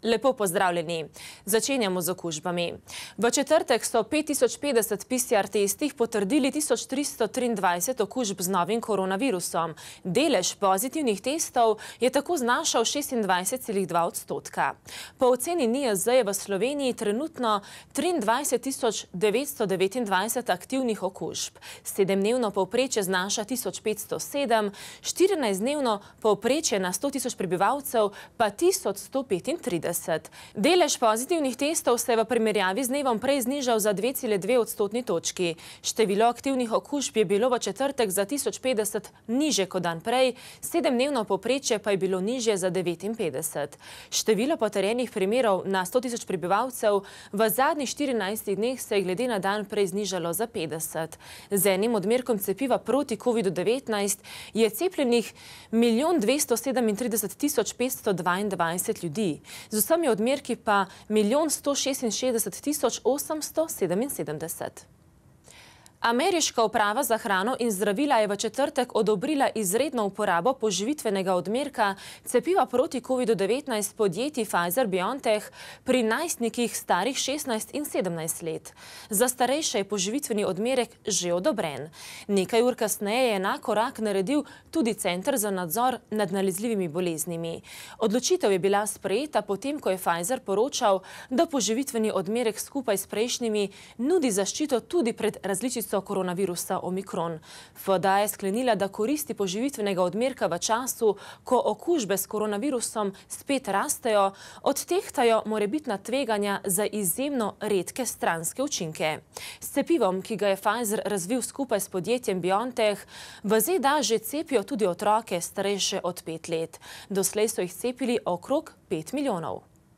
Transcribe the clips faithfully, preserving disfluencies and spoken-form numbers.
Lepo pozdravljeni. Začenjamo z okužbami. V četrtek so pet tisoč petdeset P C R testih potrdili tisoč tristo triindvajset okužb z novim koronavirusom. Delež pozitivnih testov je tako znašal šestindvajset celih dva odstotka. Po oceni N I J Z je v Sloveniji trenutno triindvajset tisoč devetsto devetindvajset aktivnih okužb. Sedemdnevno povprečje znaša tisoč petsto sedem, štirinajstdnevno povprečje na sto tisoč prebivalcev pa tisoč sto petintrideset. Delež pozitivnih testov se je v primerjavi z dnevom prej znižal za dve celi dve odstotni točki. Število aktivnih okužb je bilo v četrtek za tisoč petdeset nižje kot dan prej, sedemdnevno povprečje pa je bilo nižje za devetinpetdeset. Število potrjenih primerov na sto tisoč prebivalcev v zadnjih štirinajstih dneh se je glede na dan prej znižalo za petdeset. Z enim odmerkom cepiva proti covidu devetnajst je cepljenih milijon dvesto sedemintrideset tisoč petsto dvaindvajset ljudi. Z vsemi odmerki pa milijon sto šestinšestdeset tisoč osemsto sedeminsedemdeset. Ameriška uprava za hrano in zdravila je v četrtek odobrila izredno uporabo poživitvenega odmerka cepiva proti covidu devetnajst podjetij Pfizer-BioNTech pri najstnikih starih šestnajst in sedemnajst let. Za starejše je poživitveni odmerek že odobren. Nekaj ur kasneje je enak korak naredil tudi Center za nadzor nad nalezljivimi boleznimi. Odločitev je bila sprejeta potem, ko je Pfizer poročal, da poživitveni odmerek skupaj s prejšnjimi nudi zaščito tudi pred različico koronavirusa Omikron. F D A je sklenila, da koristi poživitvenega odmerka v času, ko okužbe s koronavirusom spet rastejo, odtehtajo morebitna tveganja za izjemno redke stranske učinke. S cepivom, ki ga je Pfizer razvil skupaj s podjetjem BioNTech, v Z D A že cepijo tudi otroke starejše od pet let. Doslej so jih cepili okrog pet milijonov.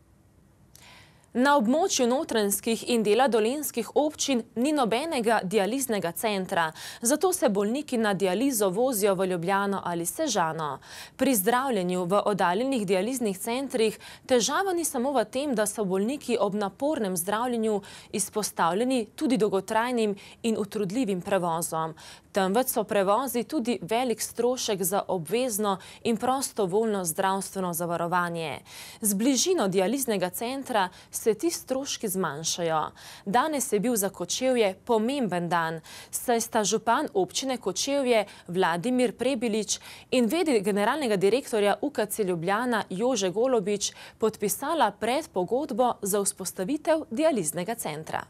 Na območju notranjskih in dela dolenjskih občin ni nobenega dializnega centra, zato se bolniki na dializo vozijo v Ljubljano ali Sežano. Pri zdravljenju v oddaljenih dializnih centrih težava ni samo v tem, da so bolniki ob napornem zdravljenju izpostavljeni tudi dolgotrajnim in utrudljivim prevozom. Temveč so prevozi tudi velik strošek za obvezno in prostovoljno zdravstveno zavarovanje. Z bližino dializnega centra se ti stroški zmanjšajo. Danes je bil za Kočevje pomemben dan, saj sta župan občine Kočevje Vladimir Prebilič in vedi generalnega direktorja U K C Ljubljana Jože Golobič podpisala predpogodbo za vzpostavitev dializnega centra.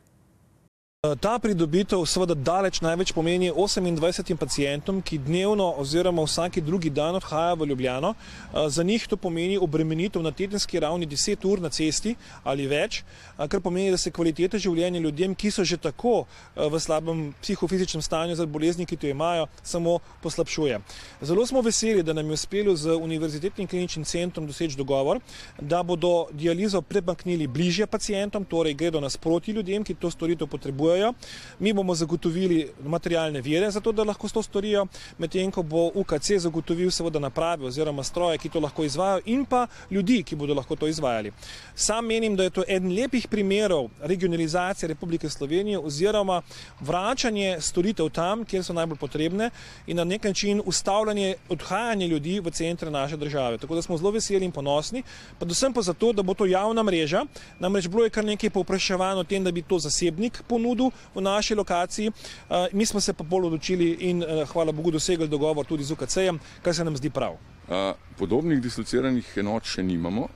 Ta pridobitev seveda daleč največ pomeni osemindvajsetim pacientom, ki dnevno oziroma vsaki drugi dan odhajajo v Ljubljano. Za njih to pomeni obremenitev na tedenski ravni deset ur na cesti ali več, kar pomeni, da se kvaliteta življenja ljudem, ki so že tako v slabem psihofizičnem stanju zaradi bolezni, ki to imajo, samo poslabšuje. Zelo smo veseli, da nam je uspelo z Univerzitetnim kliničnim centrom doseči dogovor, da bodo dializo premaknili bližje pacientom, torej gredo nasproti ljudem, ki to storitev potrebujejo. Mi bomo zagotovili materialne vire za to, da lahko to storijo, medtem ko bo U K C zagotovil seveda naprave oziroma stroje, ki to lahko izvajajo, in pa ljudi, ki bodo lahko to izvajali. Sam menim, da je to eden lepih primerov regionalizacije Republike Slovenije oziroma vračanje storitev tam, kjer so najbolj potrebne, in na nek način ustavljanje odhajanja ljudi v centre naše države. Tako da smo zelo veseli in ponosni, predvsem pa zato, da bo to javna mreža. Namreč bilo je kar nekaj povpraševanj o tem, da bi to zasebnik ponudil v naši lokaciji. Mi smo se pa bolj odločili in hvala Bogu dosegli dogovor tudi z U K C-jem, kar se nam zdi prav. Podobnih dislociranih enot še nimamo.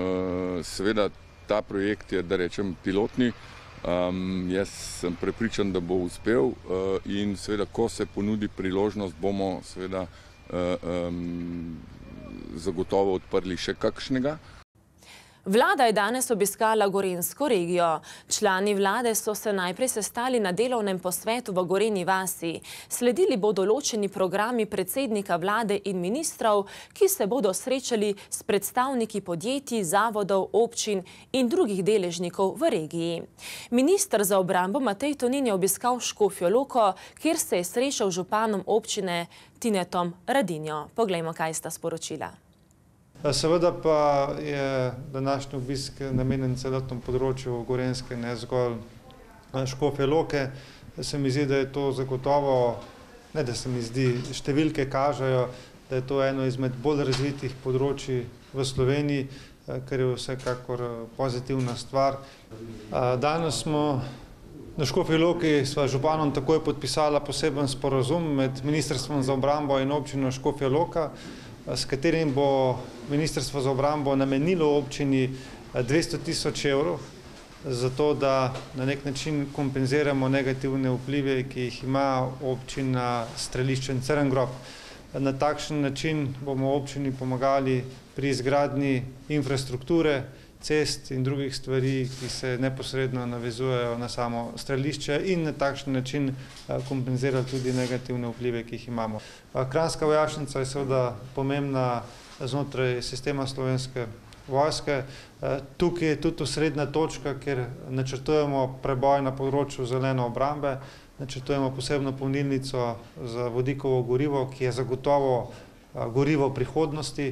Seveda ta projekt je, da rečem, pilotni. Jaz sem prepričan, da bo uspel in seveda, ko se ponudi priložnost, bomo seveda zagotovo odprli še kakšnega. Vlada je danes obiskala Gorenjsko regijo. Člani vlade so se najprej sestali na delovnem posvetu v Gorenji vasi. Sledili bodo določeni programi predsednika vlade in ministrov, ki se bodo srečali s predstavniki podjetij, zavodov, občin in drugih deležnikov v regiji. Minister za obrambo Matej Tonin je obiskal Škofjo Loko, kjer se je srečal z županom občine Tinetom Radinjo. Poglejmo, kaj sta sporočila. Seveda pa je današnji obisk namenjen celotnemu področju Gorenjske, ne zgolj Škofje Loke. Se mi zdi, da je to zagotovo, ne da se mi zdi, številke kažejo, da je to eno izmed bolj razvitih področij v Sloveniji, kar je vsekakor pozitivna stvar. Danes smo na Škofji Loki sva županom takoj podpisala poseben sporazum med Ministrstvom za obrambo in občino Škofja Loka, s katerim bo Ministrstvo za obrambo namenilo občini dvesto tisoč evrov, zato da na nek način kompenziramo negativne vplive, ki jih ima občina Strelišče in Crn grob. Na takšen način bomo občini pomagali pri izgradnji infrastrukture, cest in drugih stvari, ki se neposredno navezujejo na samo strelišče in na takšen način kompenzirali tudi negativne vplive, ki jih imamo. Kranjska vojašnica je seveda pomembna znotraj sistema Slovenske vojske. Tukaj je tudi osrednja točka, kjer načrtujemo preboj na področju zelene obrambe, načrtujemo posebno polnilnico za vodikovo gorivo, ki je zagotovo gorivo prihodnosti,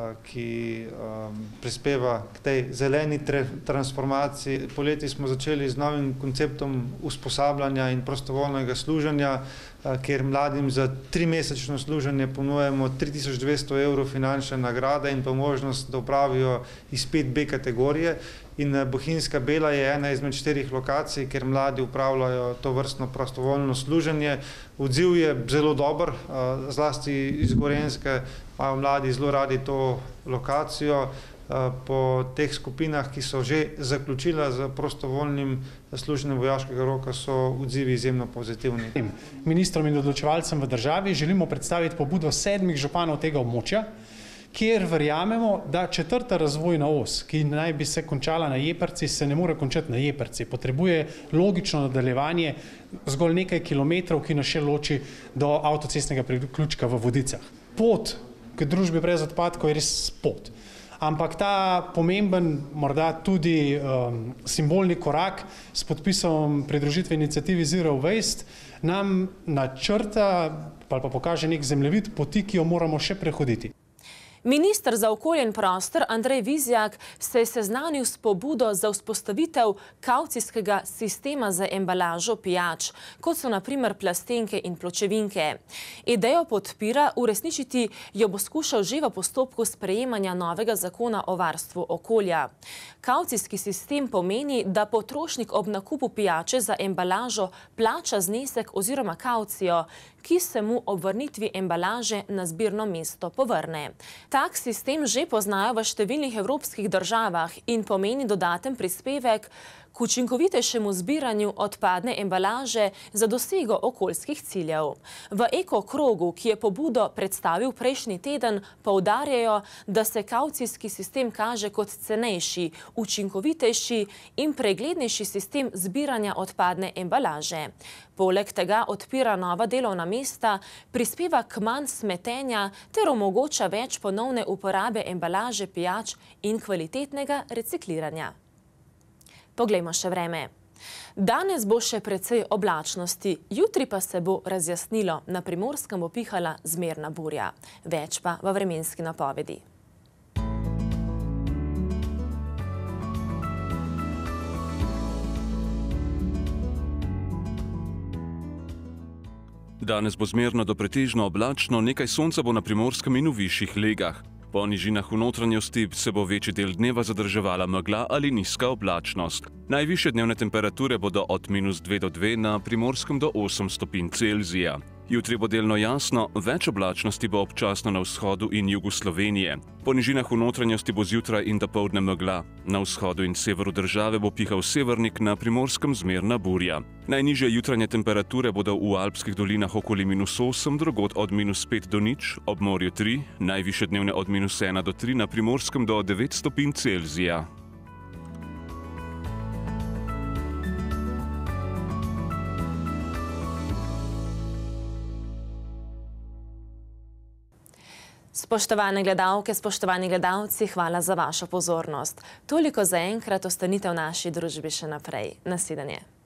ki prispeva k tej zeleni transformaciji. Poleti smo začeli z novim konceptom usposabljanja in prostovoljnega služenja, kjer mladim za trimesečno služenje ponujemo tri tisoč dvesto evrov finančne nagrade in pa možnost, da opravijo izpit B kategorije. In Bohinjska Bela je ena izmed štirih lokacij, kjer mladi upravljajo to vrstno prostovoljno služenje. Odziv je zelo dober, zlasti iz Gorenjske imajo mladi zelo radi to lokacijo. Po teh skupinah, ki so že zaključila z prostovoljnim služenjem vojaškega roka, so odzivi izjemno pozitivni. Ministrom in odločevalcem v državi želimo predstaviti pobudo sedmih županov tega območja, kjer verjamemo, da četrta razvojna os, ki naj bi se končala na Jeprci, se ne more končati na Jeprci. Potrebuje logično nadaljevanje zgolj nekaj kilometrov, ki nas še loči do avtocestnega priključka v Vodicah. Pot k družbi brez odpadkov je res pot. Ampak ta pomemben, morda tudi um, simbolni korak s podpisom pridružitve inicijativi Zero Waste nam načrta ali pa pokaže nek zemljevid poti, ki jo moramo še prehoditi. Minister za okolje in prostor Andrej Vizjak se je seznanil s pobudo za vzpostavitev kavcijskega sistema za embalažo pijač, kot so na primer plastenke in pločevinke. Idejo podpira, uresničiti jo bo skušal že v postopku sprejemanja novega zakona o varstvu okolja. Kavcijski sistem pomeni, da potrošnik ob nakupu pijače za embalažo plača znesek oziroma kavcijo, ki se mu ob vrnitvi embalaže na zbirno mesto povrne. Tak sistem že poznajo v številnih evropskih državah in pomeni dodaten prispevek k učinkovitejšemu zbiranju odpadne embalaže za dosego okoljskih ciljev. V Eko krogu, ki je pobudo predstavil prejšnji teden, poudarjajo, da se kavcijski sistem kaže kot cenejši, učinkovitejši in preglednejši sistem zbiranja odpadne embalaže. Poleg tega odpira nova delovna mesta, prispeva k manj smetenja ter omogoča več ponovne uporabe embalaže pijač in kvalitetnega recikliranja. Poglejmo še vreme. Danes bo še precej oblačnosti, jutri pa se bo razjasnilo, na Primorskem bo pihala zmerna burja. Več pa v vremenski napovedi. Danes bo zmerno do pretežno oblačno, nekaj sonca bo na Primorskem in v višjih legah. Po nižinah v notranjosti se bo večji del dneva zadrževala megla ali nizka oblačnost. Najvišje dnevne temperature bodo od minus dve do dve, na Primorskem do osem stopinj Celzija. Jutri bo delno jasno, več oblačnosti bo občasno na vzhodu in jugu Slovenije. Po nižinah v notranjosti bo zjutraj in dopoldne megla. Na vzhodu in severu države bo pihal severnik, na Primorskem zmerna burja. Najnižje jutranje temperature bodo v alpskih dolinah okoli minus osem, drugod od minus pet do nič, ob morju tri, najvišje dnevne od minus ena do tri, na Primorskem do devet stopinj Celzija. Spoštovane gledalke, spoštovani gledalci, hvala za vašo pozornost. Toliko za enkrat, ostanite v naši družbi še naprej. Nasvidenje.